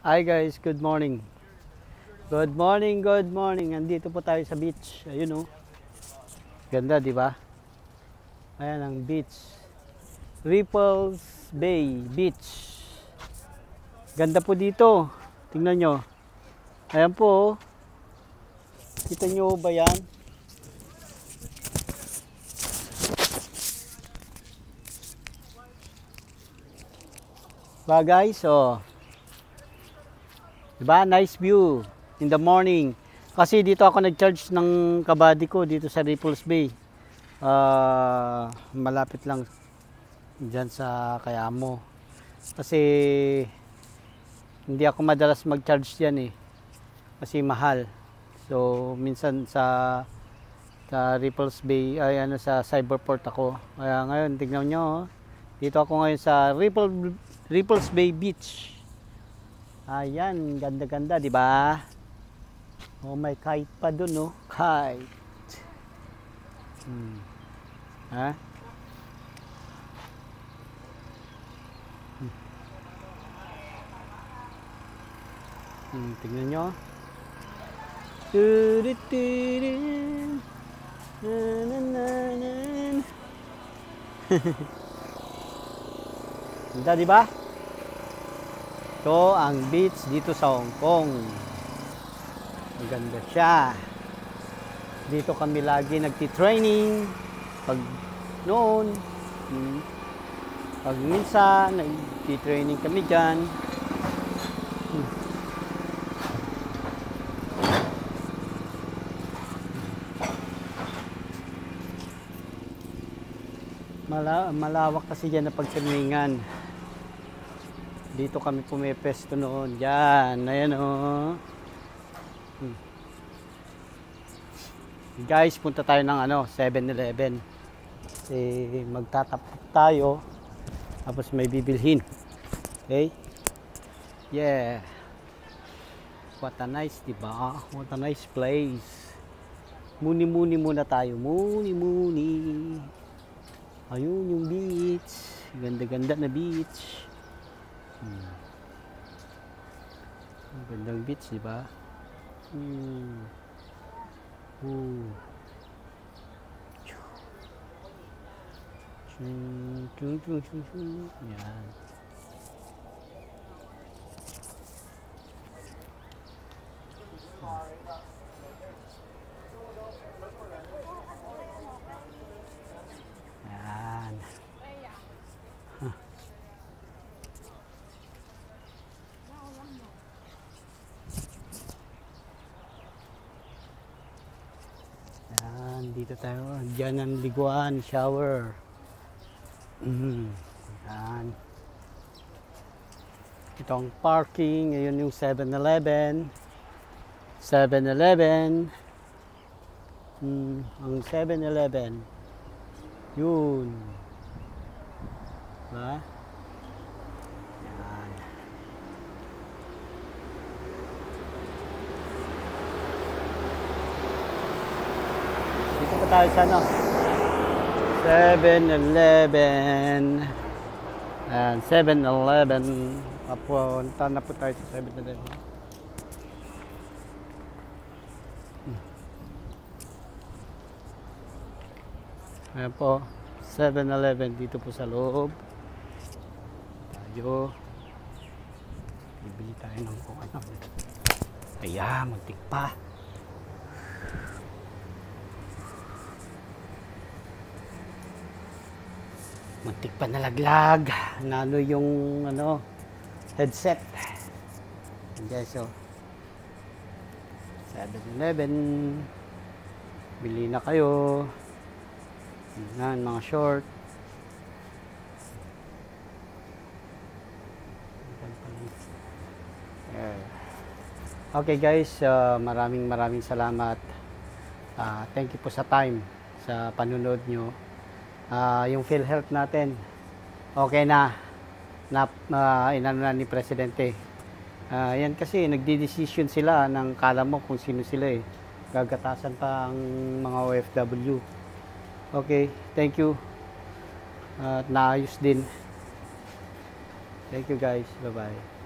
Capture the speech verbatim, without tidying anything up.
Hi guys, good morning. Good morning, good morning. Andito po tayo sa beach. Ayun oh. Ganda, di ba? Ayan ang beach. Ripples Bay Beach. Ganda po dito. Tingnan nyo. Ayan po oh. Kita nyo ba yan? Ba guys, oh. Diba? Nice view in the morning. Kasi dito ako nag-charge ng kabady ko dito sa Ripples Bay. Uh, malapit lang dyan sa Kayamo. Kasi hindi ako madalas mag-charge dyan eh. Kasi mahal. So minsan sa sa Ripples Bay, ay ano sa Cyberport ako. Kaya ngayon tingnan nyo, oh. Dito ako ngayon sa Ripple, Ripples Bay Beach. Ayan, ganda-ganda, di ba? Oh, may kite pa dun, no? Kite. Hmm. Ha? Hmm. Hmm, tingnan nyo. Ganda, di ba? Ito ang beach dito sa Hong Kong. Maganda siya. Dito kami lagi nagti-training. Pag noon, hmm, pag minsan, nagti-training kami dyan. Hmm. Mala malawak kasi dyan na pagtrainingan. Dito kami pumepesto noon. Yan. Ayan o. Oh. Hmm. Guys, punta tayo ng ano, seven eleven. Kasi magtatapos tayo. Tapos may bibilhin. Okay? Yeah. What a nice, diba? What a nice place. Muni-muni muna tayo. Muni-muni. Ayun yung beach. Ganda-ganda na beach. Hmm. Gandang beach, di ba? Hmm. Uh. Yan. Yan. Huh. Dito tayo, dyan ang liguan, shower. Mm. Yan. Ito ang parking, ngayon yung seven eleven. seven eleven. Mm, ang seven eleven. Yun. Diba? Yan. Dito pa tayo sa ano? seven eleven. Ayan, seven eleven. Papunta na po tayo sa seven eleven. Ayan po, seven eleven dito po sa loob. Tayo. Bibili tayo ng kung ano. Ayan, magtik pa. Muntik pa nalaglag. Nalo yung ano, headset. Ayan so. seven eleven. Bili na kayo. Yan, mga short. Okay guys, uh, maraming maraming salamat. Uh, thank you po sa time, sa panunod nyo. Uh, yung PhilHealth natin okay na na uh, inano na ni Presidente. Uh, yan kasi nagdi-decision sila ng kala mo kung sino sila eh. Gagatasan pa ang mga O F W. Okay, thank you. At uh, naayos din. Thank you guys. Bye bye.